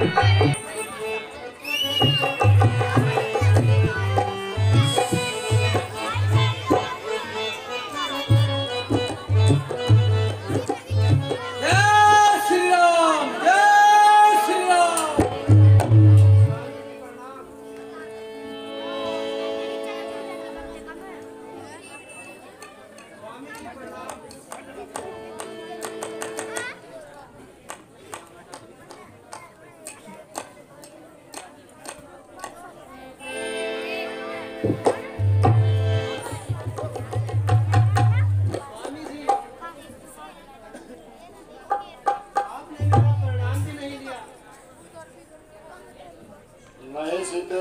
नहीं सीते,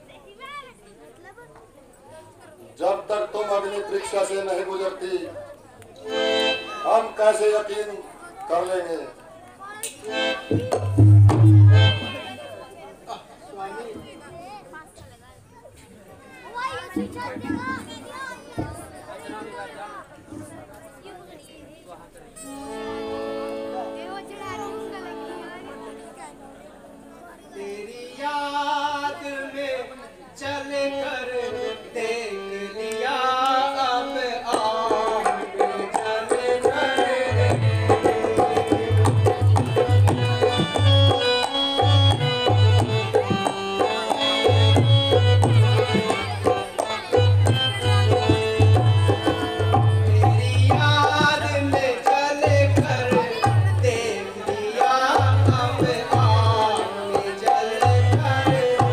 जब तक तुम अग्नि परीक्षा से नहीं गुजरती हम कैसे यकीन कर लेंगे। तेरी याद में चल कर देख लिया अब आँख में चल कर तेरी याद में चल कर देख लिया अब आँख में चल कर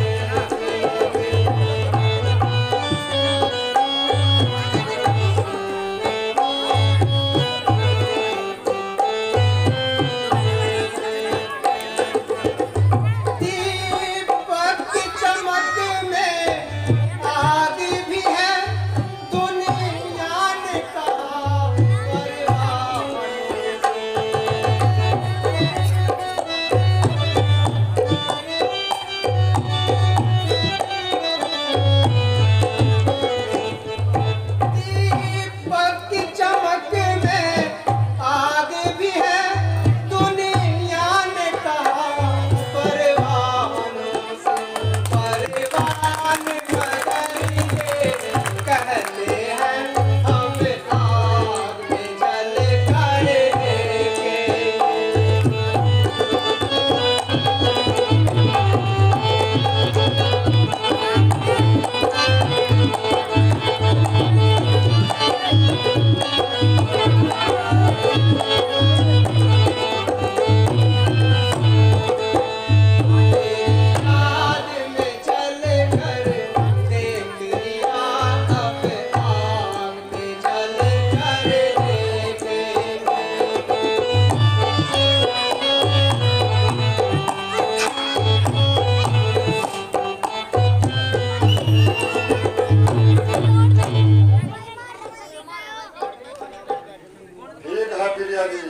दीपक की चमक में आग भी है दुनिया ने कहा परवाह दीपक की चमक में आग भी है दुनिया ने कहा परवान बदलिए कहते हैं हम आग में जल कर देखेंगे। याद में चल कर देख लिया अब आँख में चल कर देखेंगे। ठीक है प्रिया जी,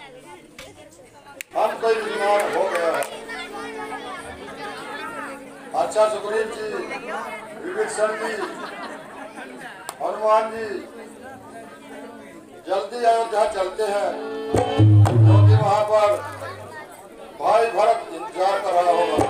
हम कोई बीमार हो गया है। अच्छा सुग्रीव जी, विभीषण जी, हनुमान जी, जल्दी अयोध्या चलते हैं क्योंकि वहां पर भाई भरत इंतजार कर रहा होगा।